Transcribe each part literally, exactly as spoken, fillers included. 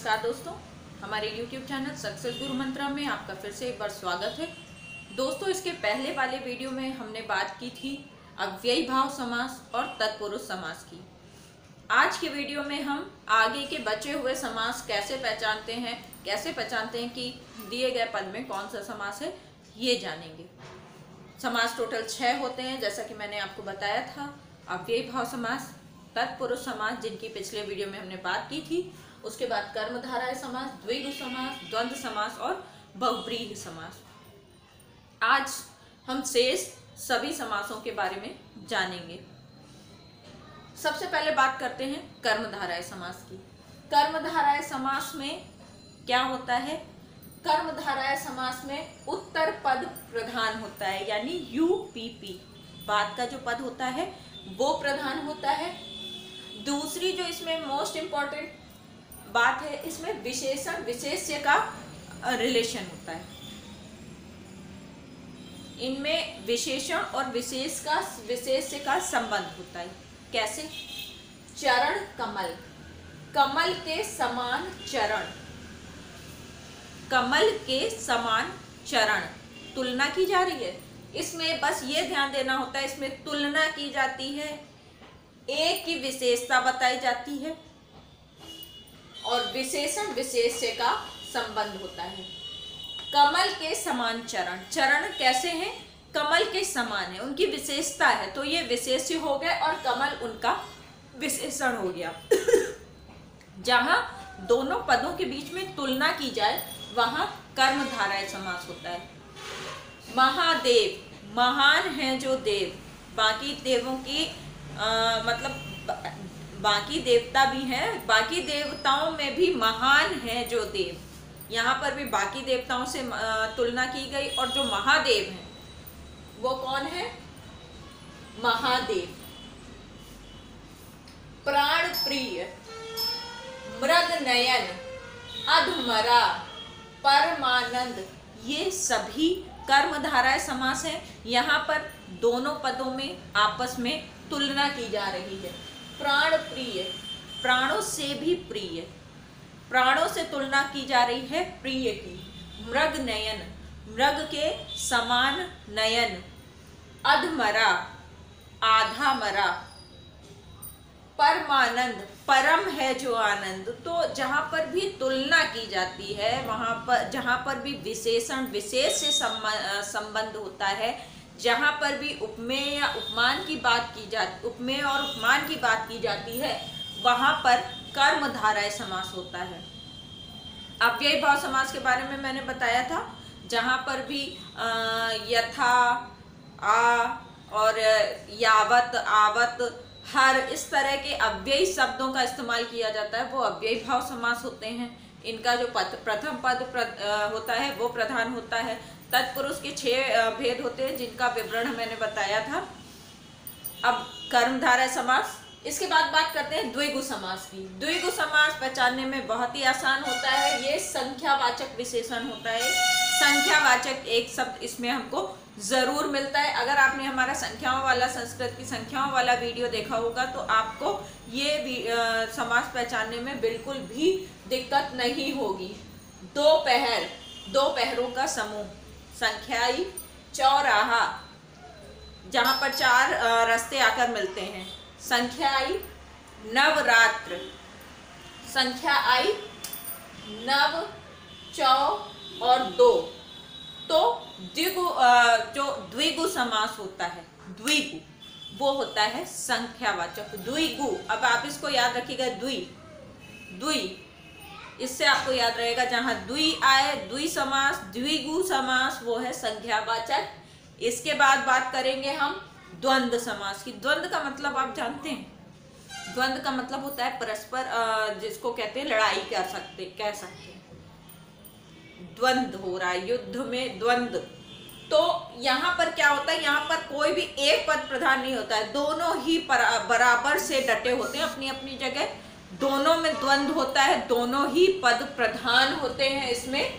नमस्कार दोस्तों, हमारे यूट्यूब चैनल सक्सेस गुरु मंत्रा में आपका फिर से एक बार स्वागत है। दोस्तों, इसके पहले वाले वीडियो में हमने बात की थी अव्ययी भाव समास और तत्पुरुष समास की। आज के वीडियो में हम आगे के बचे हुए समास कैसे पहचानते हैं, कैसे पहचानते हैं कि दिए गए पद में कौन सा समास है, ये जानेंगे। समास टोटल छः होते हैं, जैसा कि मैंने आपको बताया था। अव्ययी भाव समास, तत्पुरुष समास जिनकी पिछले वीडियो में हमने बात की थी, उसके बाद कर्मधारय समास, द्विगु समास, द्वंद्व समास और बहुव्रीहि समास। आज हम शेष सभी समासों के बारे में जानेंगे। सबसे पहले बात करते हैं कर्मधारय समास की। कर्मधारय समास में क्या होता है? कर्मधारय समास में उत्तर पद प्रधान होता है, यानी यू पी पी, बाद का जो पद होता है वो प्रधान होता है। दूसरी जो इसमें मोस्ट इम्पॉर्टेंट बात है, इसमें विशेषण विशेष्य का रिलेशन होता है। इनमें विशेषण और विशेष का विशेष्य का संबंध होता है। कैसे? चरण कमल, कमल के समान चरण, कमल के समान चरण, तुलना की जा रही है। इसमें बस ये ध्यान देना होता है, इसमें तुलना की जाती है, एक की विशेषता बताई जाती है और विशेषण विशेष्य का संबंध होता है। कमल के समान चरण, चरण कैसे हैं? कमल के समान है, उनकी विशेषता है, तो ये विशेष्य हो गए और कमल उनका विशेषण हो गया। जहां दोनों पदों के बीच में तुलना की जाए वहां कर्मधारय समास होता है। महादेव, महान है जो देव, बाकी देवों की आ, मतलब बाकी देवता भी हैं, बाकी देवताओं में भी महान है जो देव। यहाँ पर भी बाकी देवताओं से तुलना की गई और जो महादेव हैं वो कौन है? महादेव। प्राण प्रिय, मृग नयन, अधमरा, परमानंद, ये सभी कर्मधारय समास है। यहाँ पर दोनों पदों में आपस में तुलना की जा रही है। प्राण प्रिय, प्राणों से भी प्रिय, प्राणों से तुलना की जा रही है प्रिय की। मृग नयन, मृग के समान नयन, अधमरा, आधा मरा, परमानंद, परम है जो आनंद। तो जहाँ पर भी तुलना की जाती है, वहाँ पर जहाँ पर भी विशेषण विशेष से संबंध होता है, जहाँ पर भी उपमेय या उपमान की बात की जाती, उपमेय और उपमान की बात की जाती है, वहाँ पर कर्मधारय समास होता है। अव्ययी भाव समास के बारे में मैंने बताया था, जहाँ पर भी आ, यथा, आ और यावत, आवत, हर, इस तरह के अव्ययी शब्दों का इस्तेमाल किया जाता है, वो अव्ययी भाव समास होते हैं। इनका जो पद प्रथम पद प्रद, होता है वो प्रधान होता है। तत्पुरुष के छह भेद होते हैं जिनका विवरण मैंने बताया था। अब कर्मधारय समास, इसके बाद बात करते हैं द्विगु समास की। द्विगु समास पहचानने में बहुत ही आसान होता है। ये संख्यावाचक विशेषण होता है। संख्यावाचक एक शब्द इसमें हमको जरूर मिलता है। अगर आपने हमारा संख्याओं वाला, संस्कृत की संख्याओं वाला वीडियो देखा होगा तो आपको ये भी आ, समास पहचानने में बिल्कुल भी दिक्कत नहीं होगी। दो पहर, दो पहरों का समूह, संख्याई, चौराहा, जहाँ पर चार रास्ते आकर मिलते हैं, संख्याई, नवरात्र, संख्या आई, नव, चौ और दो। तो द्विगु, जो द्विगु समास होता है, द्विगु, वो होता है संख्यावाचक। द्विगु, अब आप इसको याद रखिएगा, द्वि, द्वि, इससे आपको याद रहेगा, जहां द्वि आए, द्वि समास, द्विगु समास, वो है संख्यावाचक। इसके बाद बात करेंगे हम द्वंद्व समास की। द्वंद्व का मतलब आप जानते हैं? द्वंद्व का मतलब होता है परस्पर, जिसको कहते हैं लड़ाई कर सकते कह सकते हैं। द्वंद्व हो रहा है, युद्ध में द्वंद्व। तो यहाँ पर क्या होता है? यहाँ पर कोई भी एक पद प्रधान नहीं होता है, दोनों ही बराबर से डटे होते हैं अपनी अपनी जगह। दोनों में द्वंद्व होता है, दोनों ही पद प्रधान होते हैं इसमें।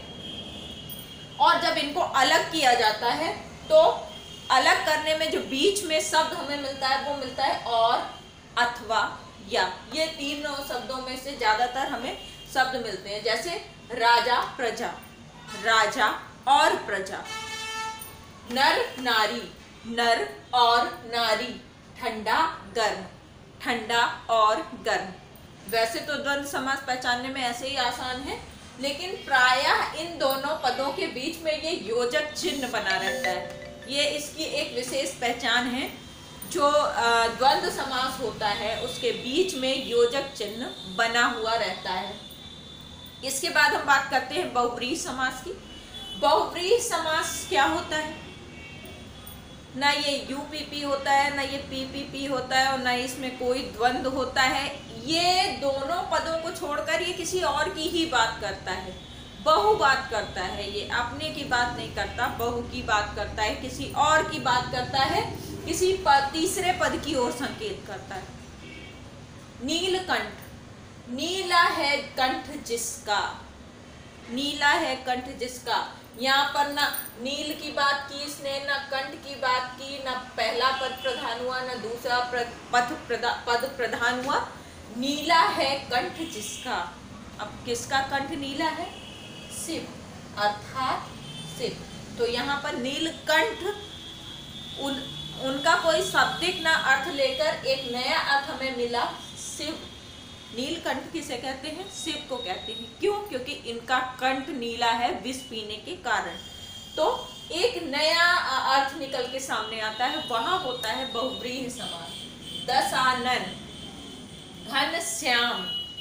और जब इनको अलग किया जाता है तो अलग करने में जो बीच में शब्द हमें मिलता है वो मिलता है और, अथवा, या। ये तीनों शब्दों में से ज्यादातर हमें शब्द मिलते हैं, जैसे राजा प्रजा, राजा और प्रजा, नर नारी, नर और नारी, ठंडा गर्म, ठंडा और गर्म। वैसे तो द्वंद्व समास पहचानने में ऐसे ही आसान है, लेकिन प्रायः इन दोनों पदों के बीच में ये योजक चिन्ह बना रहता है। ये इसकी एक विशेष पहचान है। जो द्वंद्व समास होता है उसके बीच में योजक चिन्ह बना हुआ रहता है। इसके बाद हम बात करते हैं बहुव्रीहि समास की। बहुव्रीहि समास क्या होता है? ना ये यू पी पी होता है, ना ये पी पी पी होता है, और ना इसमें कोई द्वंद्व होता है। ये दोनों पदों को छोड़कर ये किसी और की ही बात करता है, बहु बात करता है। ये अपने की बात नहीं करता, बहु की बात करता है, किसी और की बात करता है, किसी पद, तीसरे पद की ओर संकेत करता है। नीलकंठ, नीला है कंठ जिसका, नीला है कंठ जिसका। यहाँ पर ना नील की बात की इसने, ना कंठ की बात की, ना पहला पद प्रधान हुआ, ना दूसरा पद प्रदा, पद प्रधान हुआ। नीला है कंठ जिसका। अब किसका कंठ नीला है? शिव, अर्थात शिव। तो यहाँ पर नीलकंठ उन उनका कोई शाब्दिक ना अर्थ लेकर एक नया अर्थ हमें मिला, शिव। नीलकंठ किसे कहते हैं? शिव को कहते हैं। क्यों? क्योंकि इनका कंठ नीला है विष पीने के कारण। तो एक नया अर्थ निकल के सामने आता है, वहां होता है बहुव्रीहि समास। दशानन, घन श्याम,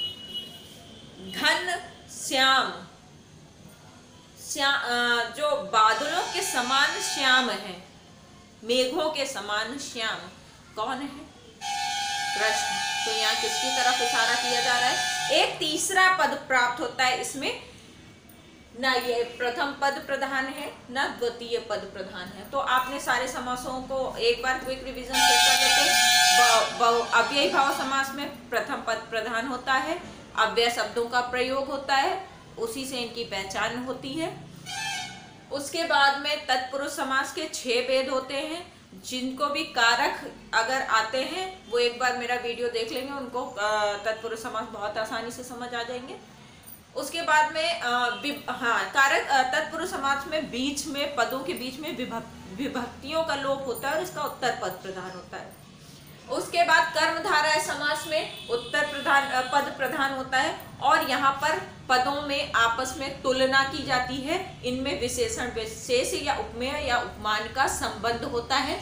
घन श्याम, श्याम जो बादलों के समान श्याम है, मेघों के समान श्याम। कौन है? कृष्ण। तो यहाँ किसकी तरफ इशारा किया जा रहा है? एक तीसरा पद प्राप्त होता है इसमें। ना ये प्रथम पद प्रधान है, ना द्वितीय पद प्रधान है। तो आपने सारे समासों को एक बार क्विक रिवीजन कर लेते हैं। अव्ययी भाव समास में प्रथम पद प्रधान होता है, अव्यय शब्दों का प्रयोग होता है, उसी से इनकी पहचान होती है। उसके बाद में तत्पुरुष समास के छह भेद होते हैं, जिनको भी कारक अगर आते हैं वो एक बार मेरा वीडियो देख लेंगे, उनको तत्पुरुष समास बहुत आसानी से समझ आ जाएंगे। उसके बाद में हाँ कारक तत्पुरुष समास में बीच में पदों के बीच में विभक्तियों का लोप होता है और इसका उत्तर पद प्रधान होता है। उसके बाद कर्मधारय समास में उत्तर प्रधान पद प्रधान होता है, और यहाँ पर पदों में आपस में तुलना की जाती है। इनमें विशेषण विशेष या उपमेय या उपमान का संबंध होता है।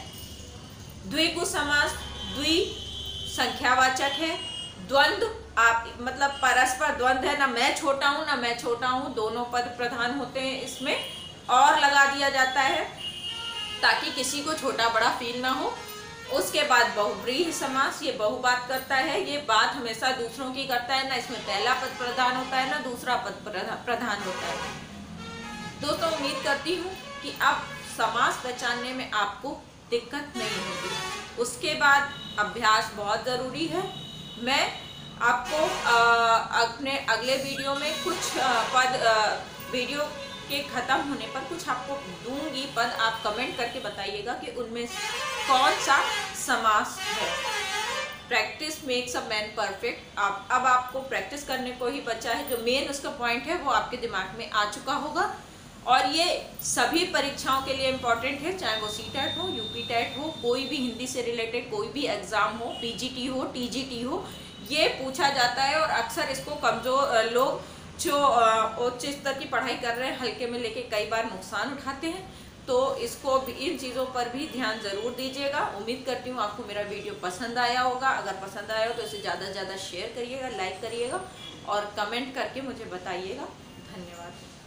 द्विगु समास द्वि संख्यावाचक है। द्वंद्व आप मतलब परस्पर द्वंद्व है, ना मैं छोटा हूँ ना मैं छोटा हूँ, दोनों पद प्रधान होते हैं। इसमें और लगा दिया जाता है ताकि किसी को छोटा बड़ा फील ना हो। उसके बाद बहुव्रीहि समास, ये बहु बात करता है, ये बात हमेशा दूसरों की करता है, ना इसमें पहला पद प्रधान होता है ना दूसरा पद प्रधान होता है। दोस्तों उम्मीद करती हूँ कि अब समास पहचानने में आपको दिक्कत नहीं होगी। उसके बाद अभ्यास बहुत ज़रूरी है। मैं आपको आ, अपने अगले वीडियो में कुछ आ, पद आ, वीडियो के ख़त्म होने पर कुछ आपको दूंगी पद, आप कमेंट करके बताइएगा कि उनमें कौन सा समास है। Practice makes a man perfect. आप अब आपको प्रैक्टिस करने को ही बचा है, जो मेन उसका पॉइंट है वो आपके दिमाग में आ चुका होगा। और ये सभी परीक्षाओं के लिए इम्पॉर्टेंट है, चाहे वो सी टेट हो, यू पी टेट हो, कोई भी हिंदी से रिलेटेड कोई भी एग्ज़ाम हो, पी जी टी हो, टी जी टी हो, ये पूछा जाता है। और अक्सर इसको कमज़ोर लोग जो उच्च स्तर की पढ़ाई कर रहे हैं हल्के में लेके कई बार नुकसान उठाते हैं। तो इसको भी, इन चीज़ों पर भी ध्यान ज़रूर दीजिएगा। उम्मीद करती हूँ आपको मेरा वीडियो पसंद आया होगा। अगर पसंद आया हो तो इसे ज़्यादा से ज़्यादा शेयर करिएगा, लाइक करिएगा और कमेंट करके मुझे बताइएगा। धन्यवाद।